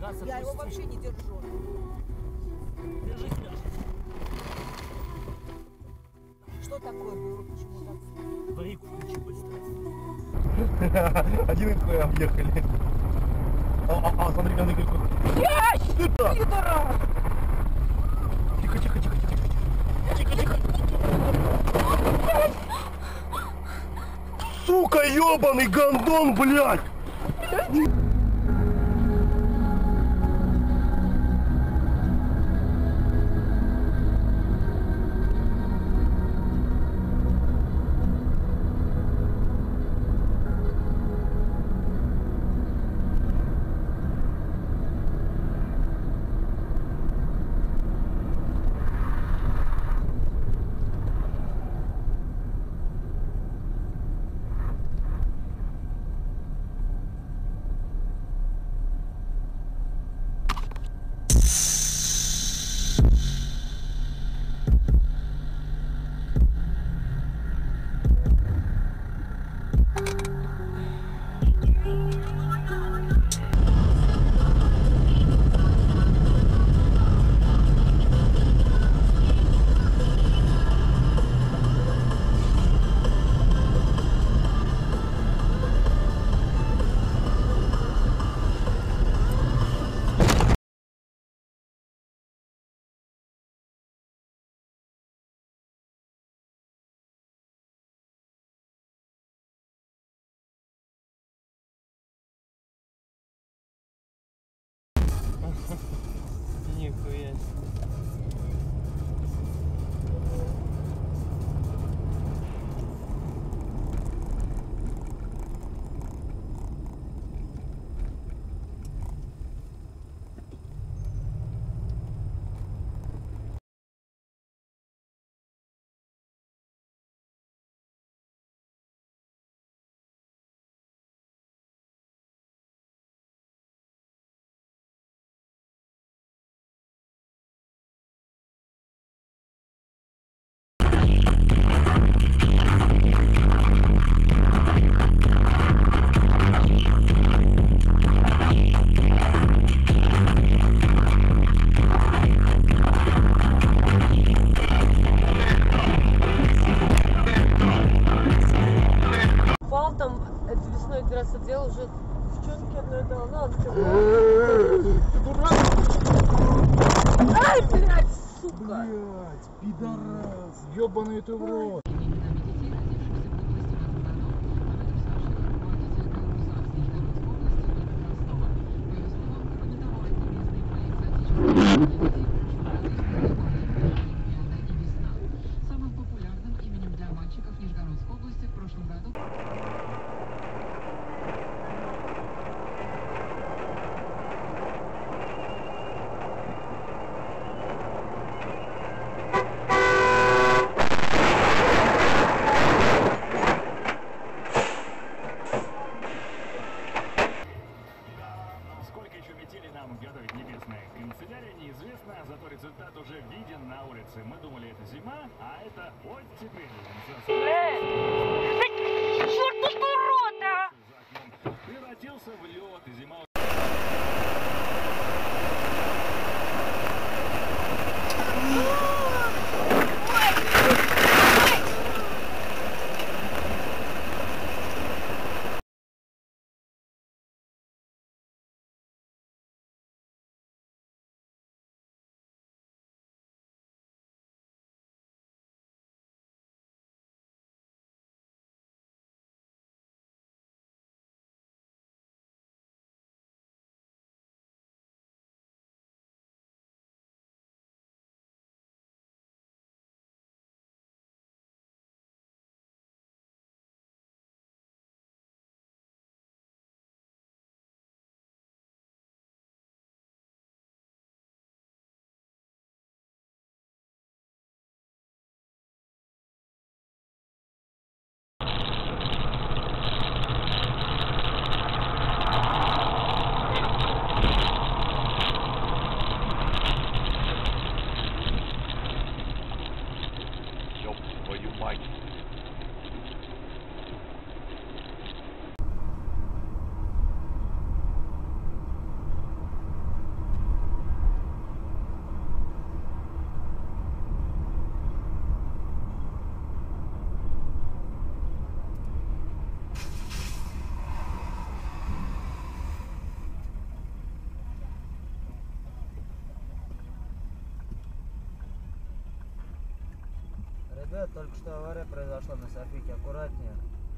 Газ Я его отпусти. вообще не держу. Держись, держись. Что такое было? Почему так? Брейк включи быстро. Один и твой объехали. Смотри, смотри, какой. Пидора! Тихо, тихо, тихо, тихо. Тихо, тихо. Сука, ебаный гондон, блядь! Нихуя. Упал там, это весной один раз делал уже девчонки одной дал, ну ладно, что Ай, блядь, сука! Блядь, пидорас, ёбаный ты в рот. Самым популярным именем для мальчиков Нижегородской области в прошлом году. Сколько еще метели нам готовит небесная канцелярия, неизвестно, зато результат уже виден на улице. Мы думали, это зима, а это оттепель. Черт ты урод, а! Превратился в лед, и зима Ребят, только что авария произошла на Софийке, аккуратнее.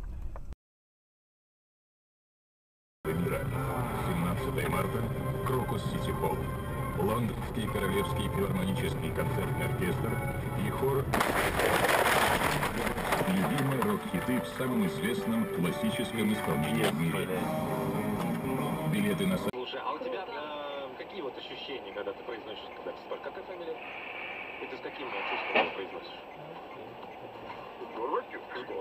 Мира. 17 марта. Крокус Сити Холл. Лондонский королевский филармонический концертный оркестр и хор. Любимые рок-хиты в самом известном классическом исполнении в мире. Билеты на сайт. Слушай, а у тебя какие вот ощущения, когда ты произносишь, когда ты спор? Какая фамилия? И ты с каким чувством его произносишь? Егор.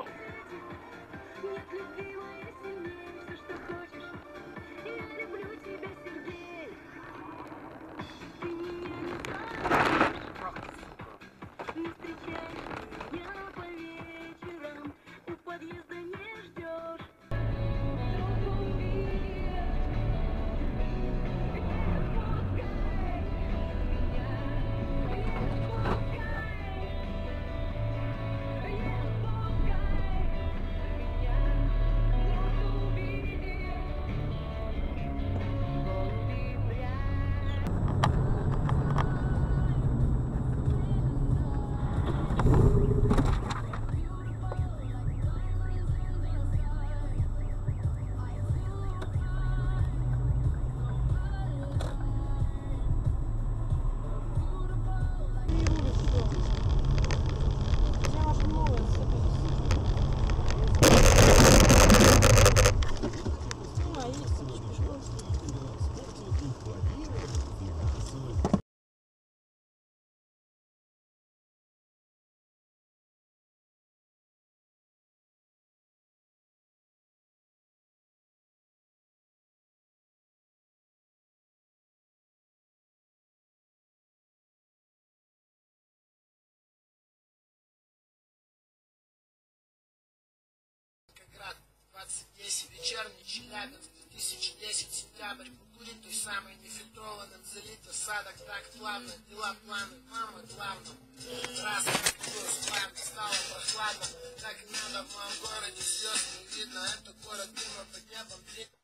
Волгоград, 2010, вечерний Челябинск, 2010, сентябрь, покурить той самой нефильтрованным, залито садок так плавно, дела планы, мама главное. Раз, плавно, стало прохладно, так и надо в моем городе, звезд не видно, это город дыма под небом.